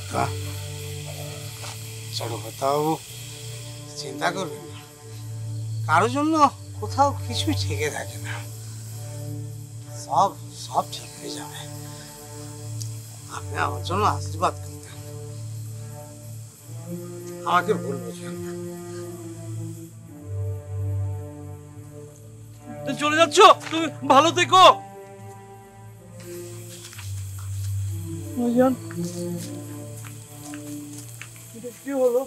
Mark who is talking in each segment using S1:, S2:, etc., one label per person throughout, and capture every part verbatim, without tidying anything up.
S1: ছোট বাবু চিন্তা করবেন না, কারোর জন্য কোথাও কিছুই ঠেকে থাকে না, সব সব ঠিক হয়ে যাবে। আপনি আমার জন্য আশীর্বাদ করতেন, আমাকে ভুল বুঝবেন না।
S2: চলে যাচ্ছ, তুমি ভালো থেকো। কি হলো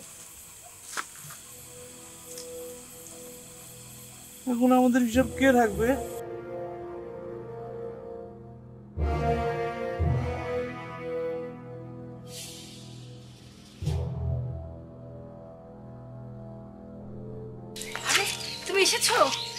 S2: এখন? আমাদের হিসাব কে রাখবে?
S3: তুমি এসেছো?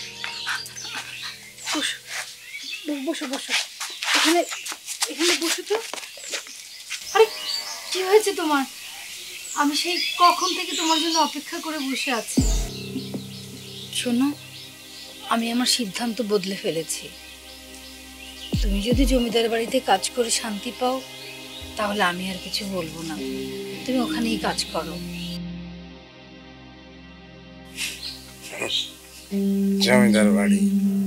S3: বসো বসো বসো, এখানে এখানে বসো তো। আরে কি হয়েছে তোমার? আমি সেই কখন থেকে তোমার জন্য অপেক্ষা করে বসে আছি। শোনো, আমি আমার সিদ্ধান্ত বদলে ফেলেছি। তুমি যদি জমিদার বাড়িতে কাজ করে শান্তি পাও তাহলে আমি আর কিছু বলবো না, তুমি ওখানেই কাজ করো।
S1: জমিদার বাড়ি,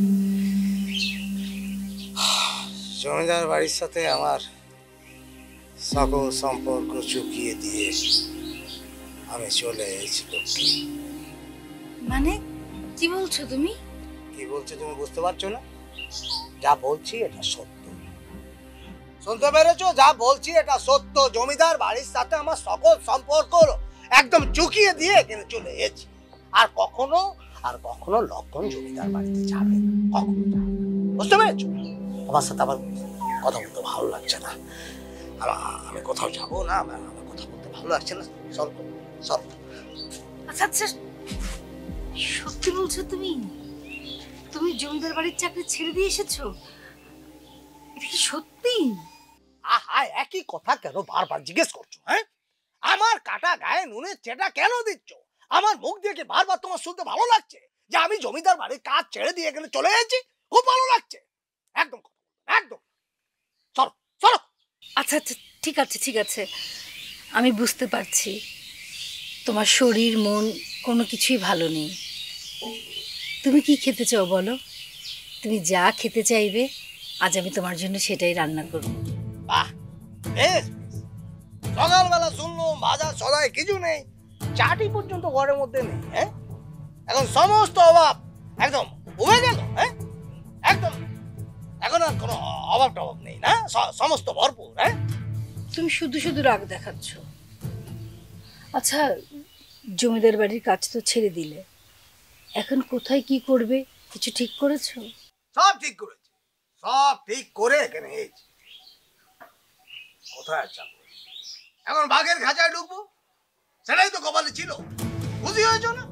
S1: জমিদার বাড়ির সাথে আমার সকল সম্পর্ক চুকিয়ে দিয়ে আমি চলে এসেছি।
S3: মানে কি বলছো তুমি?
S1: কি বলছো তুমি বুঝতে পারছো না? যা বলছি এটা সত্য, শুনতে পেরেছো? যা বলছি এটা সত্য। জমিদার বাড়ির সাথে আমার সকল সম্পর্ক একদম চুকিয়ে দিয়ে এখানে চলে এসেছি। আর কখনো আর কখনো লক্ষণ জমিদার বাড়িতে যাবে না, কখনো যাবে না, বুঝতে পেরেছো? আমার সাথে আবার কথা বলতে ভালো লাগছে না, আমি কোথাও যাবো না, আমার কথা বলতে ভালো লাগছে না। চল চল।
S3: আচ্ছা আচ্ছা, সত্যি বলছো তুমি? তুমি জমিদার বাড়ির চাকরি ছেড়ে দিয়ে এসেছো? এটা কি সত্যি?
S1: আহা, একই কথা কেন বারবার জিজ্ঞেস করছো? হ্যাঁ, আমার কাটা গায়ে নুনের চেটা কেন দিচ্ছ? আমার মুখ দিয়ে কি বারবার তোমার শুনতে ভালো লাগছে যে আমি জমিদার বাড়ির কাজ ছেড়ে দিয়ে এখানে চলে এসেছি? খুব ভালো লাগছে। একদম একদম। চলো চলো।
S3: আচ্ছা আচ্ছা, ঠিক আছে ঠিক আছে, আমি বুঝতে পারছি তোমার শরীর মন কোনো কিছুই ভালো নেই। তুমি কি খেতে চাও বলো? তুমি যা খেতে চাইবে আজ আমি তোমার জন্য সেটাই রান্না করব।
S1: বাহ, বেশ। সকালবেলা শুনলাম বাজার সদায় কিছু নেই, চাটি পর্যন্ত ঘরের মধ্যে নেই। হ্যাঁ, এখন সমস্ত অভাব একদম উবে গেল। হ্যাঁ, একদম এখন আর কোনো অভাব টভাব নেই না, সমস্ত ভরপুর। হ্যাঁ,
S3: তুমি শুধু শুধু রাগ দেখাচ্ছ। আচ্ছা, জমিদার বাড়ির কাজ তো ছেড়ে দিলে, এখন কোথায় কি করবে কিছু ঠিক করেছো?
S1: সব ঠিক করেছি, সব ঠিক করে এখানে এসেছি। কোথায় যাবো? এখন বাঘের খাঁচায় ঢুকবো, সেটাই তো কপালে ছিল। বুঝি হয়েছ না?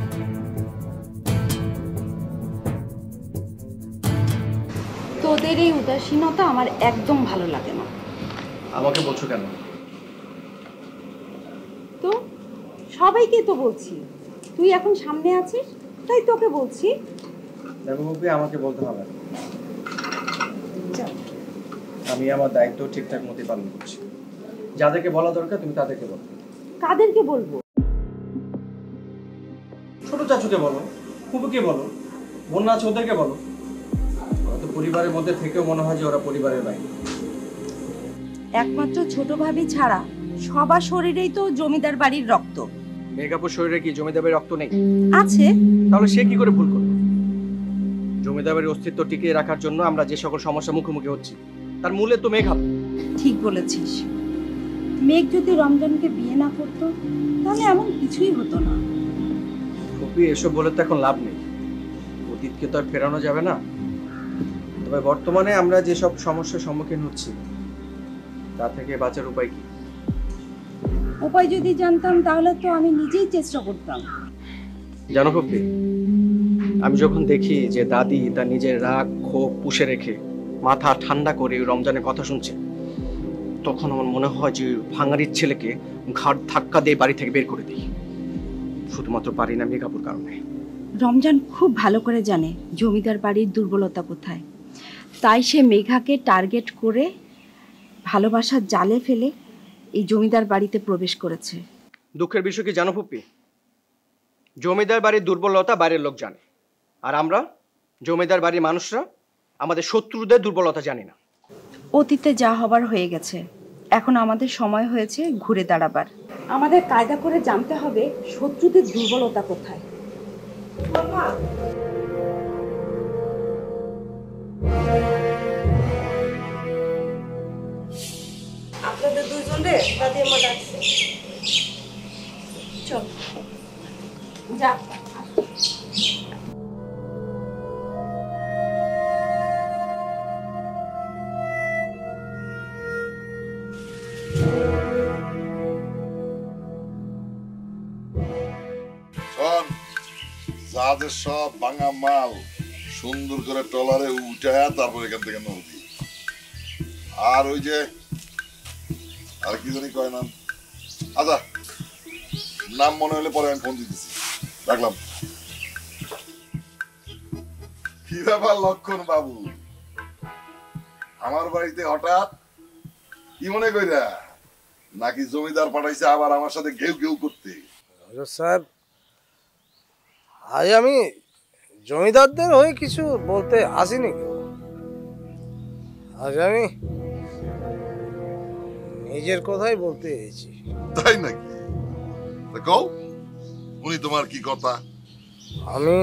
S3: তোদের এই উদাসীনতা আমার একদম ভালো লাগে না।
S2: আমাকে বলছো কেন?
S3: তো সবাইকে তো বলছি, তুই এখন সামনে আছিস তাই তোকে বলছি।
S2: দেখো বাবু, আমাকে বলতে হবে না, আমি আমার দায়িত্ব ঠিকঠাক মতো পালন করছি। যাদেরকে বলা দরকার তুমি তাদেরকে বলো।
S3: কাদেরকে বলবো?
S2: ছোট চাচুকে বলো, ফুপুকে বলো, বোন আছে ওদেরকে বলো। ওরা তো পরিবারের মধ্যে থেকেও মনে হয় যে ওরা পরিবারের বাইরে।
S4: একমাত্র ছোট ভাবি ছাড়া সবার শরীরেই তো জমিদার বাড়ির রক্ত।
S2: মেঘাপুর শরীরে কি জমিদার বাড়ির রক্ত নেই?
S4: আছে।
S2: তাহলে সে কি করে ভুল করলো? জমিদার বাড়ির অস্তিত্ব টিকিয়ে রাখার জন্য আমরা যে সকল সমস্যার মুখোমুখি হচ্ছি তার মূলে তো মেঘাপুর।
S4: ঠিক বলেছিস। মেঘ যদি রমজানকে বিয়ে না করতো তাহলে এমন কিছুই হতো না।
S2: ফুপি, এসব বলে তো এখন লাভ নেই, অতীতকে তো আর ফেরানো যাবে না। তবে বর্তমানে আমরা যেসব সমস্যার সম্মুখীন হচ্ছি তা থেকে বাঁচার উপায় কি?
S4: উপায় যদি জানতাম তাহলে তো আমি নিজেই চেষ্টা করতাম।
S2: জানো ফুপি, আমি যখন দেখি যে দাদি তার নিজের রাগ ক্ষোভ পুষে রেখে মাথা ঠান্ডা করে রমজানের কথা শুনছে, তখন আমার মনে হয় যে ভাঙারির ছেলেকে ঘাট ধাক্কা দিয়ে বাড়ি থেকে বের করে দিই। শুধুমাত্র পারি না মেঘাপুর কারণে।
S4: রমজান খুব ভালো করে জানে জমিদার বাড়ির দুর্বলতা কোথায়, তাই সে মেঘাকে টার্গেট করে ভালোবাসার জালে ফেলে এই জমিদার বাড়িতে প্রবেশ করেছে।
S2: দুঃখের বিষয় কি জানো ফুপি, জমিদার বাড়ির দুর্বলতা বাইরের লোক জানে, আর আমরা জমিদার বাড়ির মানুষরা আমাদের শত্রুদের দুর্বলতা জানি না।
S4: অতীতে যা হবার হয়ে গেছে, এখন আমাদের সময় হয়েছে ঘুরে দাঁড়াবার। আমাদের কায়দা করে জানতে হবে শত্রুদের দুর্বলতা কোথায়। আপনাদের দুইজনে দাদি আমার ডাকছে। চল যা।
S5: জাহাজের সব ভাঙা মাল সুন্দর করে ট্রলারে উঠায় তারপর এখান থেকে নদী। আর ওই যে আর কি জানি কয় নাম, আচ্ছা নাম মনে হলে পরে আমি ফোন দিতেছি। রাখলাম। কি ব্যাপার লক্ষণ বাবু, আমার বাড়িতে হঠাৎ কি মনে কইরা? নাকি জমিদার পাঠাইছে আবার আমার সাথে ঘেউ ঘেউ করতে?
S1: সাহেব, আজ আমি জমিদারদের হয়ে কিছু বলতে আসিনি, আজ আমি নিজের কথাই বলতে এসেছি।
S5: তাই নাকি? কও উনি তোমার কি কথা?
S1: আমি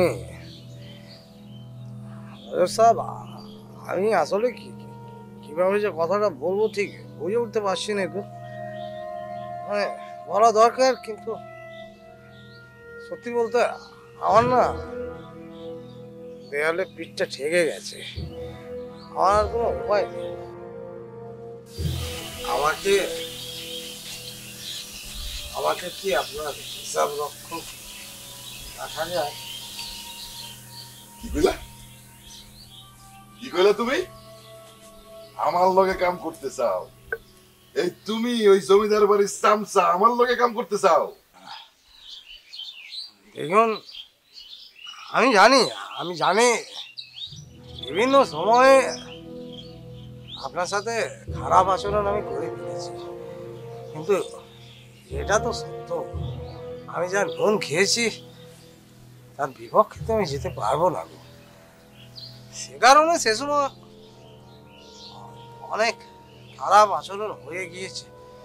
S1: সাহেব, আমি আসলে কি কিভাবে যে কথাটা বলবো ঠিক বুঝে উঠতে পারছি না। একটু মানে বলা দরকার, কিন্তু সত্যি বলতে আমার না দেয়ালে পিঠটা ঠেকে গেছে, আমার আর কোনো উপায় নেই। আমাকে আমাকে কি আপনার হিসাব রক্ষক রাখা যায়?
S5: কি কইলা? কি কইলা তুমি? আমার লগে কাম করতে চাও? এই তুমি ওই জমিদার বাড়ির চামচা আমার লগে কাম করতে চাও?
S1: দেখুন, আমি জানি আমি জানি বিভিন্ন সময়ে আপনার সাথে খারাপ আচরণ আমি করে ফেলেছি, কিন্তু এটা তো সত্য। আমি যা নুন খেয়েছি তার বিপক্ষে তো আমি যেতে পারবো না। সে কারণে সে সময় অনেক খারাপ আচরণ হয়ে গিয়েছে,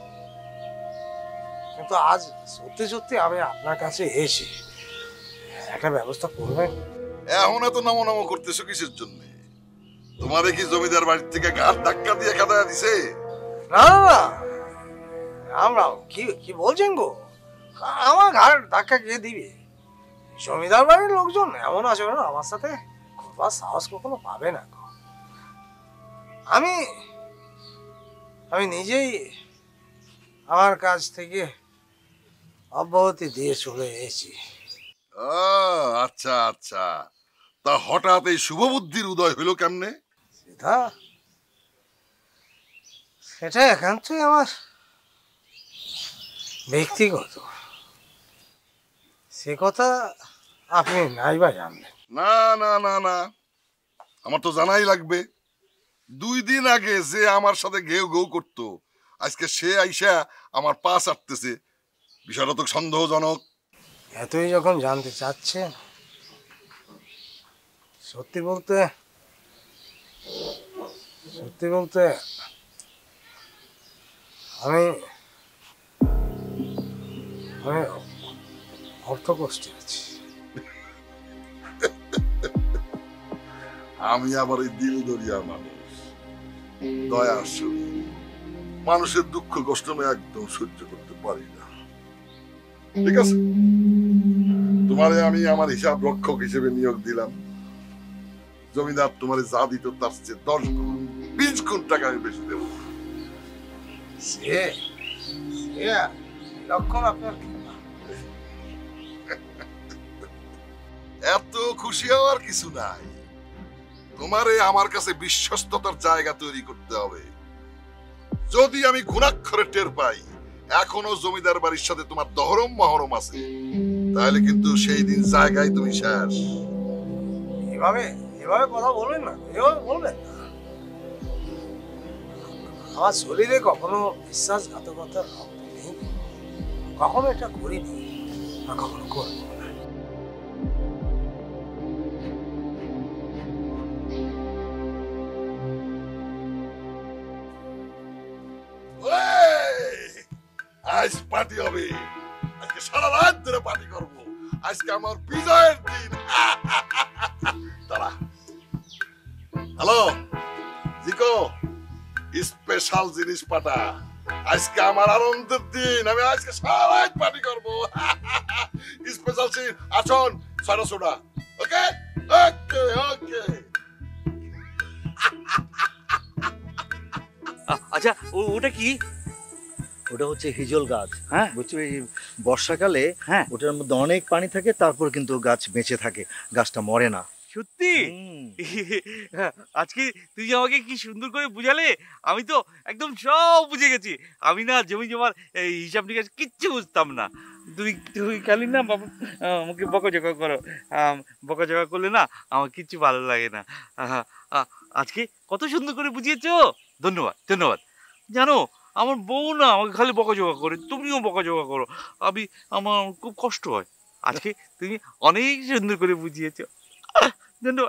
S1: কিন্তু আজ সত্যি সত্যি আমি আপনার কাছে এসে একটা ব্যবস্থা করবেন।
S5: এখন এত নমো নমো করতেছো কিসের জন্য? তোমারে কি জমিদার বাড়ির থেকে ঘাট ধাক্কা দিয়ে খেদা দিছে?
S1: না না না, আমরা কি কি বলছেন গো? আমার ঘাট ধাক্কা কে দিবে? জমিদার বাড়ির লোকজন এমন আচরণ আমার সাথে করবার সাহস কখনো পাবে না গো। আমি আমি নিজেই আমার কাছ থেকে অব্যাহতি দিয়ে চলে এসেছি।
S5: আচ্ছা আচ্ছা, তা হঠাৎ এই শুভ বুদ্ধির উদয় হইল কেমনে?
S1: সেটা সেটা একান্তই আমার ব্যক্তিগত, সে কথা আপনি নাই বা জানবেন।
S5: না না না না, আমার তো জানাই লাগবে। দুই দিন আগে যে আমার সাথে ঘেউ ঘেউ করতো, আজকে সে আইসা আমার পা চাটতেছে, বিষয়টা তো সন্দেহজনক।
S1: এতই যখন জানতে চাচ্ছেন, সত্যি বলতে সত্যি বলতে আমি আমি অর্থ কষ্টে আছি।
S5: আমি আবার এই দিল দরিয়া মানুষ, দয়া শরীর, মানুষের দুঃখ কষ্ট আমি একদম সহ্য করতে পারি না। ঠিক আছে, তোমারে আমি আমার হিসাব রক্ষক হিসেবে নিয়োগ দিলাম। জমিদার তোমারে যা দিত তার চেয়ে দশ গুণ বিশ গুণ টাকা আমি বেশি দেব।
S1: সে লক্ষণ আপনার
S5: এত খুশি হওয়ার কিছু নাই। তোমারে আমার কাছে বিশ্বস্ততার জায়গা তৈরি করতে হবে। যদি আমি ঘুণাক্ষরে টের পাই এখনো জমিদার বাড়ির সাথে তোমার দহরম মহরম আছে, তাহলে কিন্তু সেই দিন জায়গায় তুমি শেষ।
S1: এভাবে এভাবে কথা বলবেন না, এভাবে বলবেন। আমার শরীরে কখনো বিশ্বাসঘাতকতার রক্ত নেই, কখনো এটা করিনি আর কখনো করবো না।
S5: আজ পার্টি হবে, আজকে সারা রাত ধরে পার্টি করবো, আজকে আমার বিজয়ের দিন। দাঁড়া, হ্যালো জিকো, স্পেশাল জিনিস পাঠা, আজকে আমার আনন্দের দিন, আমি আজকে সারা রাত পার্টি করবো। স্পেশাল সিন আসুন ছয়টা সোডা। ওকে ওকে ওকে।
S6: আচ্ছা ওটা কি?
S7: ওটা হচ্ছে হিজল গাছ।
S6: হ্যাঁ
S7: বুঝছো, এই বর্ষাকালে
S6: হ্যাঁ
S7: ওটার মধ্যে অনেক পানি থাকে, তারপর কিন্তু গাছ বেঁচে থাকে, গাছটা মরে না।
S6: সত্যি? আজকে তুই আমাকে কি সুন্দর করে বুঝালে, আমি তো একদম সব বুঝে গেছি। আমি না জমি জমার এই হিসাব নিকাশ কিচ্ছু বুঝতাম না। তুই তুই খালি না বাবা আমাকে বকাঝকা করো, বকাঝকা করলে না আমার কিচ্ছু ভালো লাগে না। আজকে কত সুন্দর করে বুঝিয়েছো, ধন্যবাদ ধন্যবাদ। জানো আমার বউ না আমাকে খালি বকাঝকা করে, তুমিও বকাঝকা করো, আমি আমার খুব কষ্ট হয়। আজকে তুমি অনেক সুন্দর করে বুঝিয়েছো, ধন্যবাদ।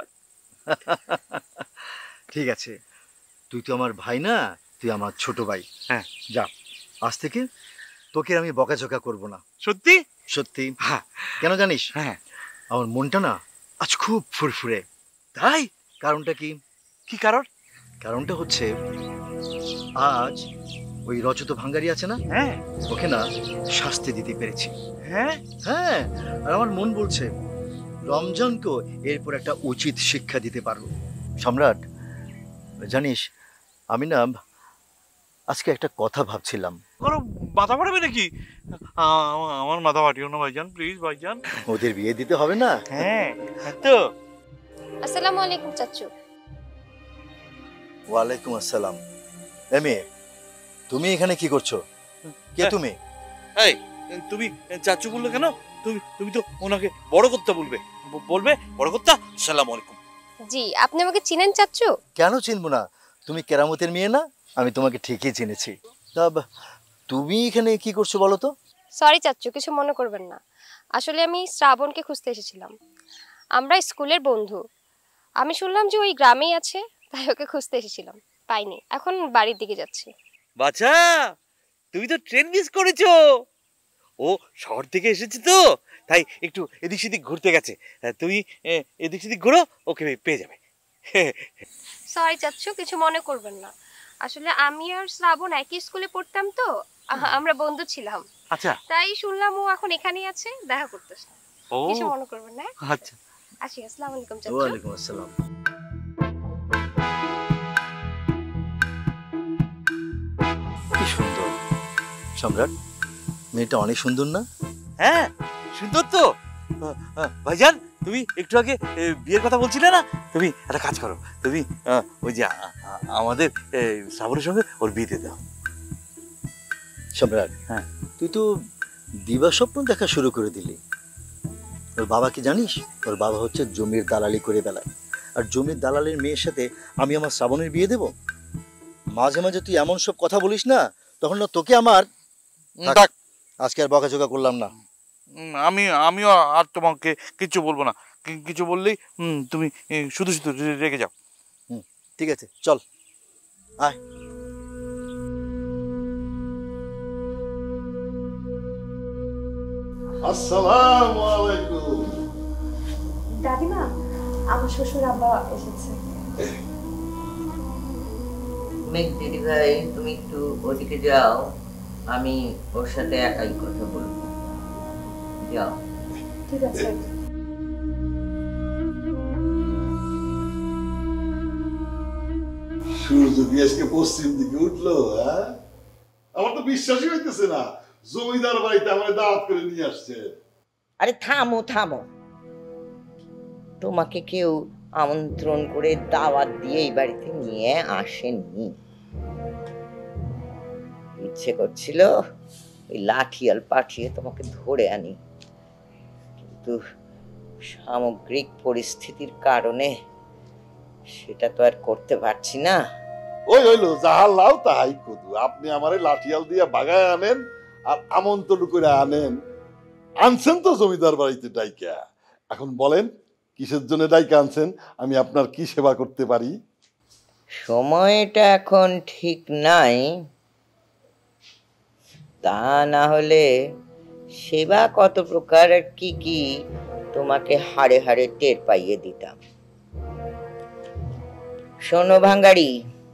S7: ঠিক আছে, তুই তো আমার ভাই না, তুই আমার ছোট ভাই।
S6: হ্যাঁ
S7: যা, আজ থেকে তোকে আমি বকাঝকা করব না।
S6: সত্যি?
S7: সত্যি।
S6: হ্যাঁ।
S7: কেন জানিস?
S6: হ্যাঁ।
S7: আমার মনটা না আজ খুব ফুরফুরে।
S6: তাই?
S7: কারণটা কি?
S6: কি কারণ?
S7: কারণটা হচ্ছে আজ ওই রজত ভাঙ্গারি আছে না,
S6: হ্যাঁ,
S7: ওকে না শাস্তি দিতে পেরেছি।
S6: হ্যাঁ
S7: হ্যাঁ, আর আমার মন বলছে রমজানকেও এরপর একটা উচিত শিক্ষা দিতে পারবো। সম্রাট, জানিস আমি না আজকে একটা কথা ভাবছিলাম।
S6: কোনো মাথা ফাটাবে নাকি? আমার মাথা ফাটিও না ভাইজান, প্লিজ ভাইজান।
S7: ওদের বিয়ে দিতে হবে না?
S6: হ্যাঁ তো।
S8: আসসালামু আলাইকুম চাচু।
S7: ওয়ালাইকুম আসসালাম। এ মেয়ে, তুমি এখানে কি করছো? কে তুমি?
S6: এই তুমি চাচু বললে কেন? তুমি তুমি তো ওনাকে বড় কর্তা বলবে, বলবে বড় কর্তা আসসালামু আলাইকুম।
S8: জি, আপনি আমাকে চিনেন চাচু?
S7: কেন চিনবো না, তুমি কেরামতের মেয়ে না, আমি তোমাকে ঠিকই চিনেছি। তা তুমি এখানে কি করছো বলো তো?
S8: সরি চাচু, কিছু মনে করবেন না, আসলে আমি শ্রাবণকে খুঁজতে এসেছিলাম। আমরা স্কুলের বন্ধু, আমি শুনলাম যে ওই গ্রামেই আছে, তাই ওকে খুঁজতে এসেছিলাম, পাইনি, এখন বাড়ির দিকে যাচ্ছি।
S6: বাচ্চা, তুমি তো ট্রেন মিস করেছো। ও শহর থেকে এসেছে তো, তাই একটু এদিক সেদিক ঘুরতে গেছে। তুমি এদিক সেদিক ঘুরো, ওকে পেয়ে যাবে।
S8: সরি চাচু, কিছু মনে করবেন না, আসলে আমি আর শ্রাবণ একই স্কুলে পড়তাম তো, আমরা বন্ধু ছিলাম।
S6: আচ্ছা,
S8: তাই শুনলাম ও এখন এখানেই আছে, দেখা করতেছে।
S6: ও
S8: কিছু মনে করবেন না।
S6: আচ্ছা,
S8: আসি, আসসালামু আলাইকুম চাচু।
S7: ওয়ালাইকুম আসসালাম। কি সুন্দর সম্রাট, মেয়েটা অনেক সুন্দর না?
S6: হ্যাঁ সুন্দর তো। ভাইজান, তুমি একটু আগে বিয়ের কথা বলছিলে না, তুমি একটা কাজ করো, তুমি ওই যে আমাদের শ্রাবণের সঙ্গে ওর বিয়ে দিয়ে দাও।
S7: সম্রাট,
S6: হ্যাঁ,
S7: তুই তো দিবা স্বপ্ন দেখা শুরু করে দিলি। ওর বাবা কি জানিস? ওর বাবা হচ্ছে জমির দালালি করে বেড়ায়, আর জমির দালালের মেয়ের সাথে আমি আমার শ্রাবণের বিয়ে দেব? মাঝে মাঝে তুই এমন সব কথা বলিস না, তখন না তোকে আমার আজকে আর বকাঝকা করলাম না।
S6: আমি আমিও আর তোমাকে কিছু বলবো না, কিছু বললেই তুমি শুধু শুধু রেগে যাও।
S7: হুম, ঠিক আছে, চল আয়।
S5: আসসালামু আলাইকুম।
S9: দাদিমা, আমার শ্বশুর আব্বা এসেছে।
S10: মেঘ দিদি ভাই, তুমি একটু ওদিকে যাও, আমি ওর সাথে একাই কথা বলবো। যাও।
S9: ঠিক আছে।
S5: সূর্য কি আজকে পশ্চিম দিকে উঠলো? হ্যাঁ, আমার তো বিশ্বাসই হইতেছে না, জমিদার বাড়িতে আমার দাওয়াত করে নিয়ে আসছে।
S10: আরে থামো থামো, তোমাকে কেউ আমন্ত্রণ করে দাওয়াত দিয়ে এই বাড়িতে নিয়ে আসেনি। ইচ্ছে করছিল ওই লাঠিয়াল পাঠিয়ে তোমাকে ধরে আনি, কিন্তু সামগ্রিক পরিস্থিতির কারণে সেটা তো আর করতে পারছি না।
S5: ওই হইলো যাহা লাও তাহাই কদু। আপনি আমারে লাঠিয়াল দিয়া বাগায় আনেন আর আমন্ত্রণ করে আনেন, আনছেন তো জমিদার বাড়িতে ডাইকা। এখন বলেন কিসের জন্য ডাইকা আনছেন, আমি আপনার কি সেবা করতে পারি?
S10: সময়টা এখন ঠিক নাই, তা না হলে সেবা কত প্রকার আর কি কি তোমাকে হাড়ে হাড়ে টের পাইয়ে দিতাম। শোনো ভাঙ্গারি,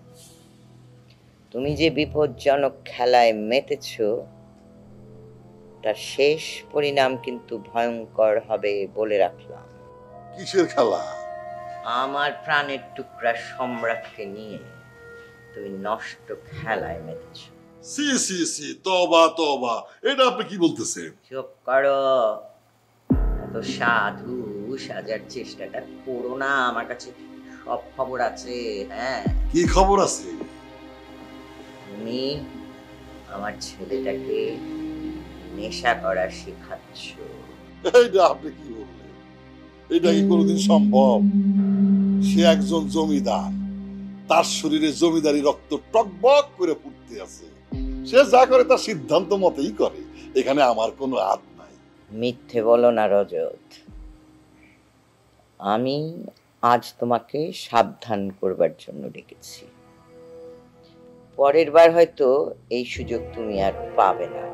S10: তুমি যে বিপজ্জনক খেলায় মেতেছ তার শেষ পরিণাম কিন্তু ভয়ঙ্কর হবে বলে রাখলাম।
S5: কিসের খেলা?
S10: আমার প্রাণের টুকরা সম্রাটকে নিয়ে তুমি নষ্ট খেলায় মেতেছ।
S5: সি সি সি, তওবা তওবা, এটা আপনি কি বলতেছেন?
S10: চুপ করো, এত সাধু সাজার চেষ্টাটা করো না। আমার কাছে সব খবর আছে। হ্যাঁ,
S5: কি খবর আছে?
S10: তুমি আমার ছেলেটাকে নেশা করা শেখাচ্ছ।
S5: এইটা আপনি কি বললেন? এটা কি কোনোদিন সম্ভব? সে একজন জমিদার, তার শরীরে জমিদারি রক্ত টকবক করে ফুটতে আছে। সে যা করে তার সিদ্ধান্ত মতেই করে, এখানে আমার কোনো হাত নাই।
S10: মিথ্যে বলো না রজত, আমি আজ তোমাকে সাবধান করবার জন্য ডেকেছি। পরের বার হয়তো এই সুযোগ তুমি আর পাবে না।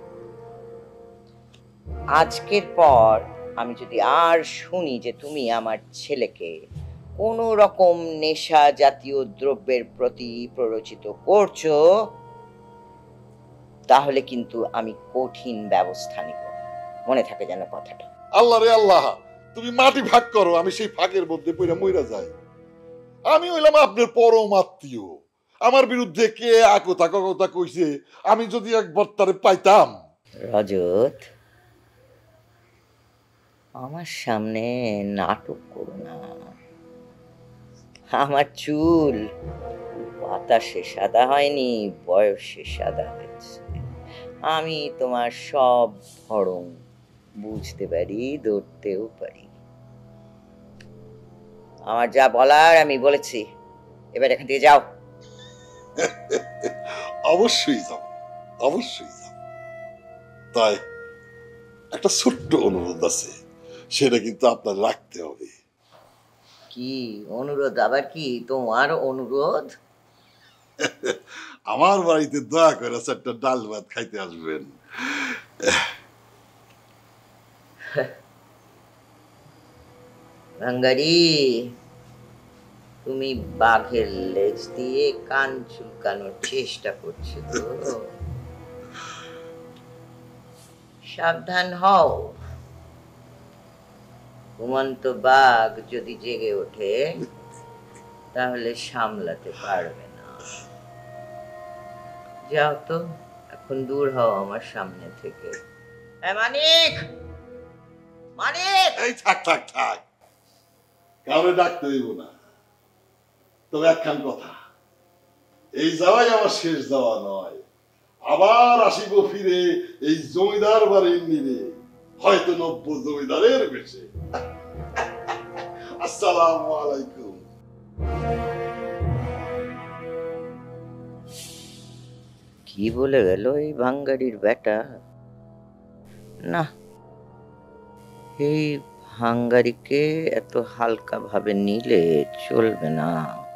S10: আজকের পর আমি যদি আর শুনি যে তুমি আমার ছেলেকে কোনো রকম নেশা জাতীয় দ্রব্যের প্রতি প্ররোচিত করছো, তাহলে কিন্তু আমি কঠিন ব্যবস্থা নিব। মনে থাকে যেন কথাটা।
S5: আল্লাহ রে আল্লাহ, তুমি মাটি ভাগ করো, আমি সেই ফাঁকের মধ্যে পড়ে মইরা যাই। আমি হইলাম আপনার পরম আত্মীয়, আমার বিরুদ্ধে কে আকতা কথা কইছে, আমি যদি একবার তারে পাইতাম।
S10: রজত, আমার সামনে নাটক করো না। আমার চুল বাতাসে সাদা হয়নি, বয়সে সাদা হয়েছে। আমি তোমার সব ধরন বুঝতে পারি, ধরতেও পারি। আমার যা বলার আমি বলেছি, এবার এখান থেকে যাও।
S5: অবশ্যই যাব, অবশ্যই যাব। তাই একটা ছোট্ট অনুরোধ আছে, সেটা কিন্তু আপনার রাখতে হবে।
S10: কি অনুরোধ? আবার কি তোমার অনুরোধ?
S5: আমার বাড়িতে দয়া করে একটা ডাল ভাত খাইতে আসবেন।
S10: ভাঙ্গারি, তুমি বাঘের লেজ দিয়ে কান চুলকানোর চেষ্টা করছো তো? সাবধান হও, ঘুমন্ত বাঘ যদি জেগে ওঠে তাহলে সামলাতে পারবে না। যাও তো, এখন দূর হও আমার সামনে থেকে। মানিক, মানিক!
S5: এই থাক থাক থাক, কাউরে ডাকতে হইব না। তবে একখান কথা, এই যাওয়াই আমার শেষ যাওয়া নয়। আবার আসিব ফিরে এই জমিদার বাড়ির নিরে, হয়তো নব্য জমিদারের বেশে। আসসালামু আলাইকুম।
S10: কি বলে গেল এই ভাঙ্গারির বেটা? না, এই ভাঙ্গারিকে এত হালকা ভাবে নিলে চলবে না।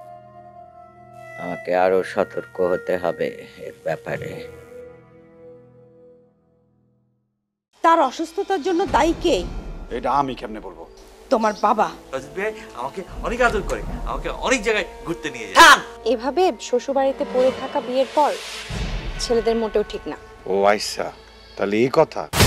S10: আমাকে আরো সতর্ক হতে হবে এর ব্যাপারে।
S4: তার অসুস্থতার জন্য দায়ী কে?
S11: এটা আমি কেমনে বলবো?
S4: তোমার বাবা।
S6: রাজীব ভাই আমাকে অনেক আদর করে, আমাকে অনেক জায়গায় ঘুরতে নিয়ে যায়।
S9: এভাবে শ্বশুরবাড়িতে পড়ে থাকা বিয়ের পর ছেলেদের মোটেও ঠিক না।
S11: ও আইসা, তাহলে এই কথা।